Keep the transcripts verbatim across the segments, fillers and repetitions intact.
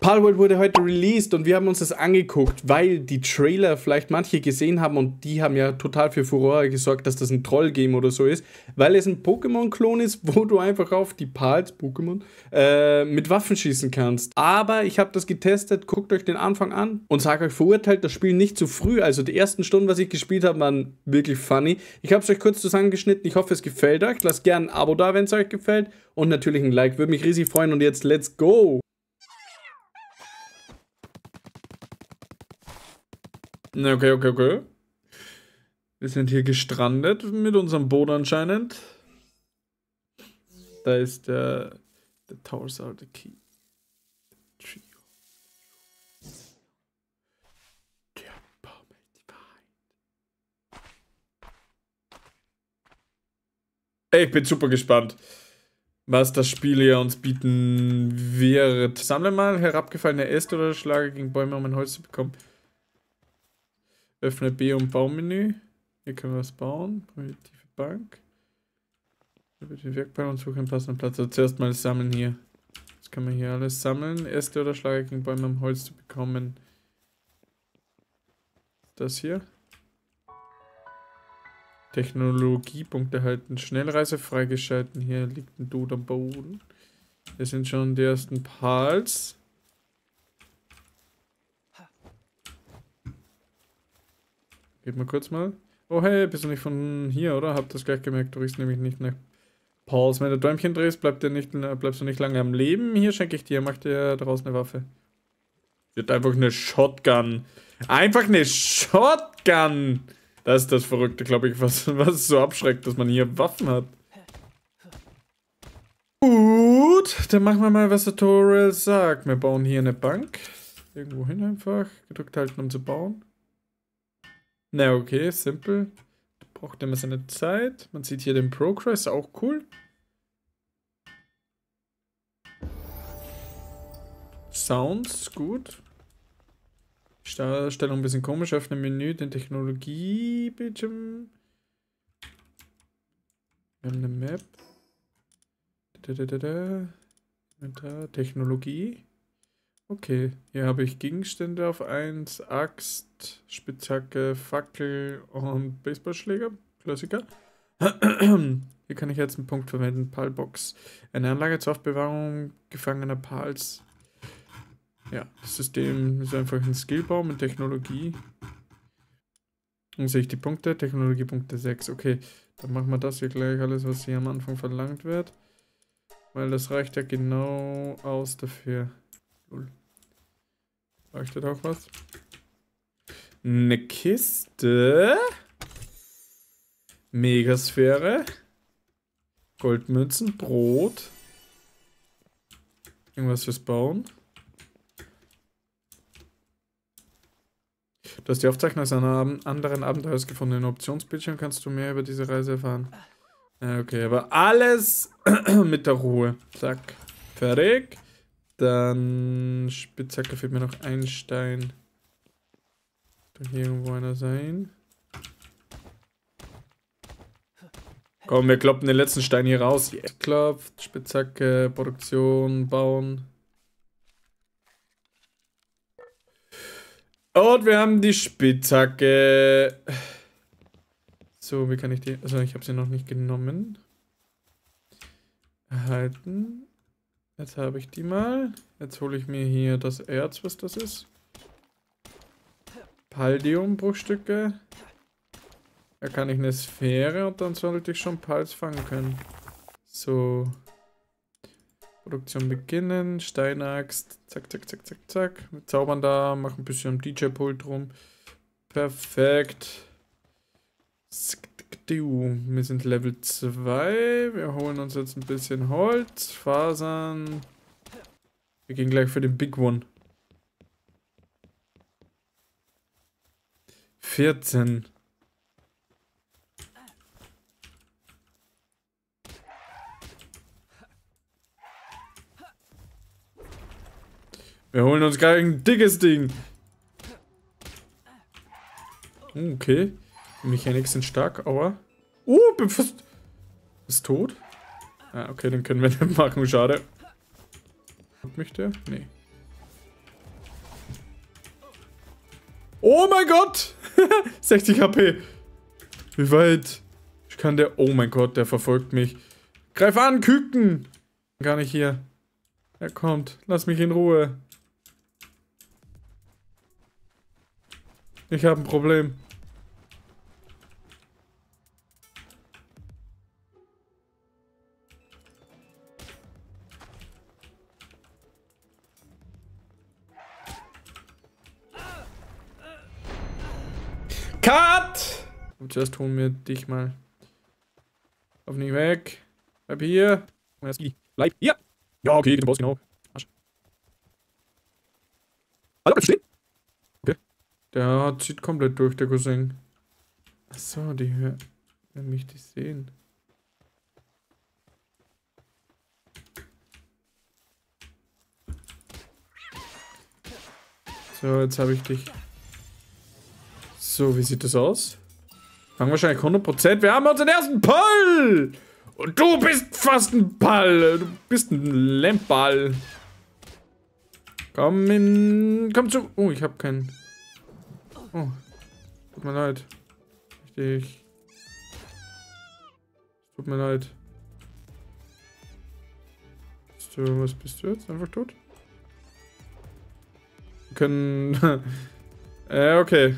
Palworld wurde heute released und wir haben uns das angeguckt, weil die Trailer vielleicht manche gesehen haben und die haben ja total für Furore gesorgt, dass das ein Troll-Game oder so ist, weil es ein Pokémon-Klon ist, wo du einfach auf die Pals, Pokémon, äh, mit Waffen schießen kannst. Aber ich habe das getestet, guckt euch den Anfang an und sage euch, verurteilt das Spiel nicht zu früh. Also die ersten Stunden, was ich gespielt habe, waren wirklich funny. Ich habe es euch kurz zusammengeschnitten, ich hoffe, es gefällt euch. Lasst gerne ein Abo da, wenn es euch gefällt und natürlich ein Like, würde mich riesig freuen und jetzt let's go! Okay, okay, okay. Wir sind hier gestrandet mit unserem Boot anscheinend. Da ist der, der Tower Salt, der Key. Der Baum ist die Wahrheit. Ich bin super gespannt, was das Spiel hier uns bieten wird. Sammle mal herabgefallene Äste oder schlage gegen Bäume, um ein Holz zu bekommen. Öffne B und Baumenü. Hier können wir was bauen. Primitive Bank. Über den Werkball und suche einen passenden Platz. Also zuerst mal sammeln hier. Das kann man hier alles sammeln. Äste oder Schlage gegen Bäume, um Holz zu bekommen. Das hier. Technologiepunkt erhalten. Schnellreise freigeschalten. Hier liegt ein Dude am Boden. Hier sind schon die ersten Pals. Geht mal kurz mal. Oh hey, bist du nicht von hier, oder? Hab das gleich gemerkt, du riechst nämlich nicht nach Pals. Wenn du Däumchen drehst, bleibt dir nicht, bleibst du nicht lange am Leben. Hier schenke ich dir, mach dir daraus eine Waffe. Wird einfach eine Shotgun. Einfach eine Shotgun! Das ist das Verrückte, glaube ich, was, was so abschreckt, dass man hier Waffen hat. Gut, dann machen wir mal, was der Tutorial sagt. Wir bauen hier eine Bank. Irgendwo hin einfach. Gedrückt halten, um zu bauen. Na okay, simpel. Braucht immer seine Zeit. Man sieht hier den Progress, auch cool. Sounds, gut. Stellung ein bisschen komisch. Öffne Menü, den Technologiebildschirm. Wir haben eine Map. Da, da, da, da. Da, Technologie. Okay, hier habe ich Gegenstände auf eins, Axt, Spitzhacke, Fackel und Baseballschläger, Klassiker. Hier kann ich jetzt einen Punkt verwenden, Palbox. Eine Anlage zur Aufbewahrung gefangener Pals. Ja, das System ist einfach ein Skillbaum mit Technologie. Dann sehe ich die Punkte, Technologiepunkte sechs. Okay, dann machen wir das hier gleich, alles was hier am Anfang verlangt wird. Weil das reicht ja genau aus dafür. Leuchtet auch was? Eine Kiste. Megasphäre. Goldmünzen. Brot. Irgendwas fürs Bauen. Du hast die Aufzeichnung aus einer anderen Abenteuers gefunden. In Optionsbildschirm kannst du mehr über diese Reise erfahren. Okay, aber alles mit der Ruhe. Zack. Fertig. Dann Spitzhacke, fehlt mir noch ein Stein. Da hier irgendwo einer sein. Komm, wir kloppen den letzten Stein hier raus. Yeah. Klopft, Spitzhacke, Produktion, bauen. Und wir haben die Spitzhacke. So, wie kann ich die... Also, ich habe sie noch nicht genommen. Erhalten. Jetzt habe ich die mal. Jetzt hole ich mir hier das Erz, was das ist. Paldium-Bruchstücke. Da kann ich eine Sphäre und dann sollte ich schon Pals fangen können. So. Produktion beginnen. Steinaxt. Zack, zack, zack, zack, zack. Wir zaubern da. Machen ein bisschen am D J-Pult rum. Perfekt. Wir sind Level zwei. Wir holen uns jetzt ein bisschen Holz, Fasern. Wir gehen gleich für den Big One. vierzehn. Wir holen uns gleich ein dickes Ding. Okay. Die Mechanics sind stark, aber... Oh, bin fast... Ist tot? Ah, okay, dann können wir nicht machen, schade. Mich der? Nee. Oh mein Gott! sechzig H P. Wie weit? Ich kann der... Oh mein Gott, der verfolgt mich. Greif an, Küken! Gar nicht hier. Er kommt. Lass mich in Ruhe. Ich habe ein Problem. Cut! Und zuerst holen wir dich mal. Lauf nicht weg. Bleib hier. Bleib hier. Ja, okay, den Boss, genau. Arsch. Hallo, bleib stehen. Okay. Der zieht komplett durch, der Cousin. Achso, die hören mich die sehen. So, jetzt habe ich dich. So, wie sieht das aus? Haben wahrscheinlich hundert Prozent. Wir haben unseren ersten Ball! Und du bist fast ein Ball. Du bist ein Lempball. Komm in... Komm zu... Oh, ich habe keinen... Oh. Tut mir leid. Richtig. Tut mir leid. Bist du... Was bist du jetzt? Einfach tot? Wir können... äh, okay.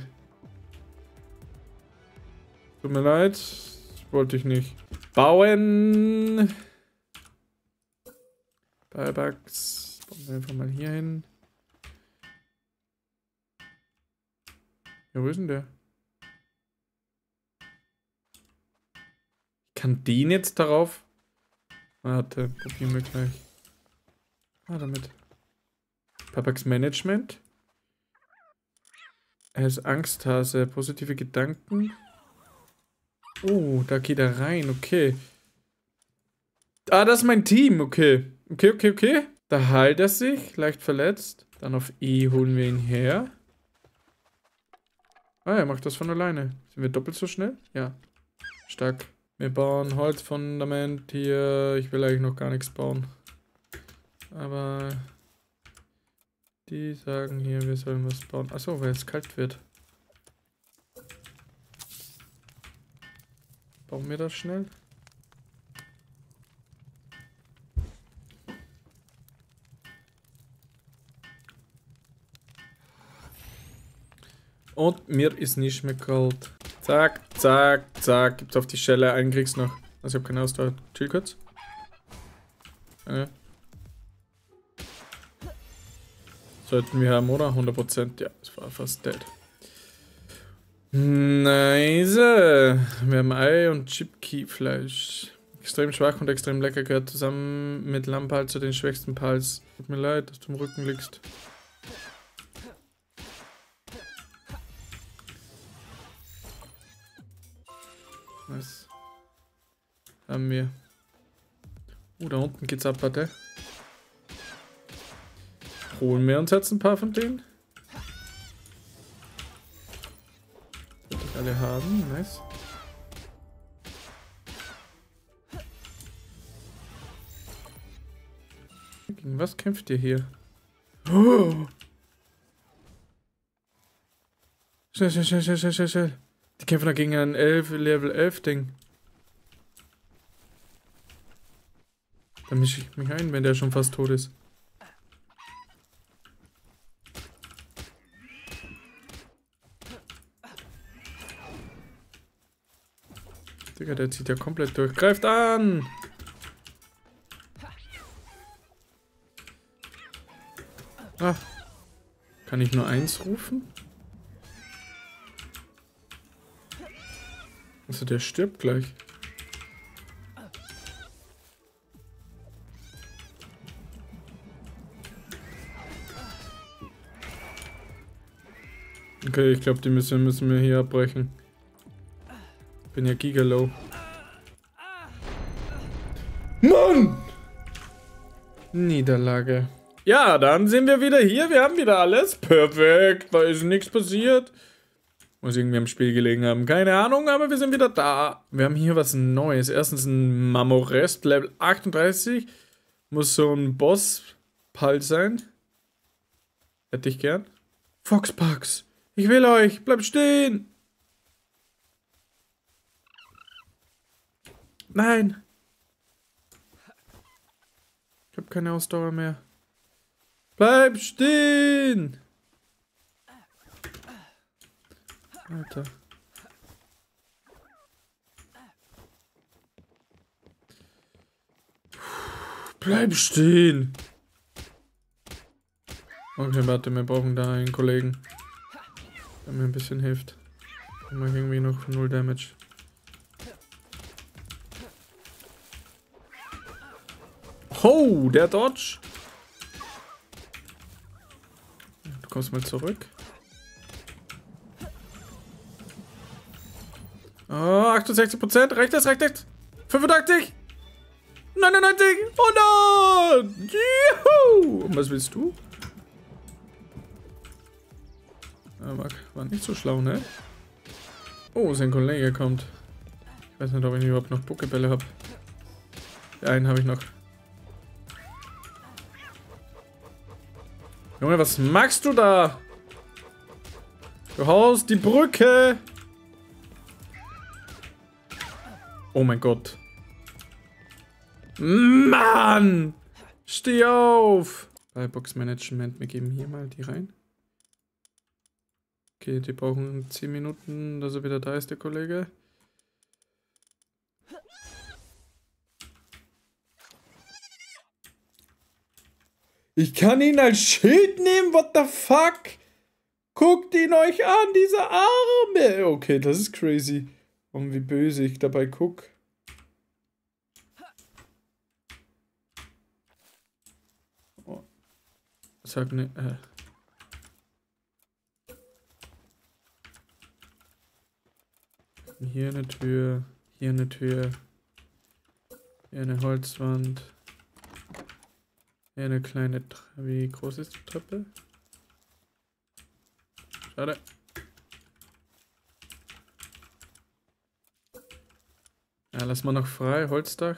Tut mir leid. Wollte ich nicht. Bauen. Buybacks. Bauen wir einfach mal hier hin. Ja, wo ist denn der? Ich kann den jetzt darauf? Warte, probieren wir gleich. Ah, damit. Buybacks Management. Er ist Angsthase. Positive Gedanken. Oh, da geht er rein, okay. Ah, das ist mein Team, okay. Okay, okay, okay. Da heilt er sich, leicht verletzt. Dann auf E holen wir ihn her. Ah, er macht das von alleine. Sind wir doppelt so schnell? Ja. Stark. Wir bauen Holzfundament hier. Ich will eigentlich noch gar nichts bauen. Aber die sagen hier, wir sollen was bauen. Achso, weil es kalt wird. Bauen wir das schnell? Und mir ist nicht mehr kalt. Zack, zack, zack. Gibt's auf die Schelle, einen kriegst noch. Also ich habe keine Ausdauer. Chill kurz. Ja. Sollten wir haben, oder? hundert Prozent. Ja, es war fast dead. Nice. Wir haben Ei und Chipkey-Fleisch. Extrem schwach und extrem lecker, gehört zusammen mit Lammpal zu den schwächsten Pals. Tut mir leid, dass du im Rücken liegst. Was haben wir? Oh, da unten geht's ab, warte. Holen wir uns jetzt ein paar von denen? Alle haben, nice. Gegen was kämpft ihr hier? Oh! Schnell, schnell, schnell, schnell, schnell, schnell. Die kämpfen da gegen ein elf, Level elf Ding. Da mische ich mich ein, wenn der schon fast tot ist. Digga, der zieht ja komplett durch. Greift an! Ah. Kann ich nur eins rufen? Also der stirbt gleich. Okay, ich glaube, die müssen, müssen wir hier abbrechen. Bin ja gigalow. Mann! Niederlage. Ja, dann sind wir wieder hier. Wir haben wieder alles. Perfekt. Da ist nichts passiert. Muss irgendwie am Spiel gelegen haben. Keine Ahnung, aber wir sind wieder da. Wir haben hier was Neues. Erstens ein Mamorest, Level achtunddreißig. Muss so ein Boss-Pal sein. Hätte ich gern. Foxbugs. Ich will euch. Bleibt stehen. Nein. Ich habe keine Ausdauer mehr. Bleib stehen. Alter. Bleib stehen. Okay, warte, wir brauchen da einen Kollegen, der mir ein bisschen hilft. Dann mache ich irgendwie noch null Damage. Oh, der Dodge. Du kommst mal zurück. Oh, achtundsechzig Prozent. Reicht das? Reicht das? fünfundachtzig. neunundneunzig. hundert. Juhu. Und was willst du? War, war nicht so schlau, ne? Oh, sein Kollege kommt. Ich weiß nicht, ob ich überhaupt noch Pokébälle habe. Ja, einen habe ich noch. Junge, was machst du da? Du haust die Brücke! Oh mein Gott. Mann! Steh auf! Bei Boxmanagement, wir geben hier mal die rein. Okay, die brauchen zehn Minuten, dass er wieder da ist, der Kollege. Ich kann ihn als Schild nehmen, what the fuck? Guckt ihn euch an, diese Arme. Okay, das ist crazy. Und wie böse ich dabei guck. Oh. Sag ne, äh. Hier eine Tür, hier eine Tür, hier eine Holzwand, hier eine kleine Treppe. Wie groß ist die Treppe? Schade. Ja, lass mal noch frei, Holzdach.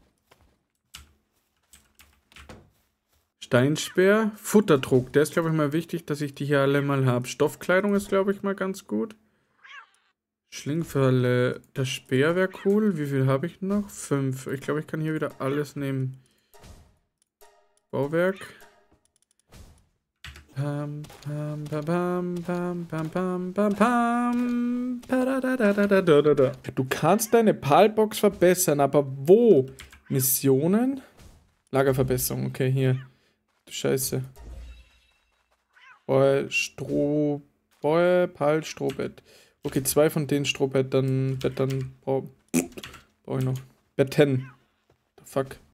Steinspeer, Futterdruck, der ist glaube ich mal wichtig, dass ich die hier alle mal habe. Stoffkleidung ist glaube ich mal ganz gut. Schlingfalle, der Speer wäre cool. Wie viel habe ich noch? Fünf. Ich glaube, ich kann hier wieder alles nehmen. Bauwerk. Pam, pam, pam, pam, pam, pam, pam, pam, pam. Du kannst deine Palbox verbessern, aber wo? Missionen? Lagerverbesserung, okay, hier. Du Scheiße. Boah, Stroh. Boah, Pal, Strohbett. Okay, zwei von den Strohbettern, Bettern brauche brauch ich noch. Betten. The fuck.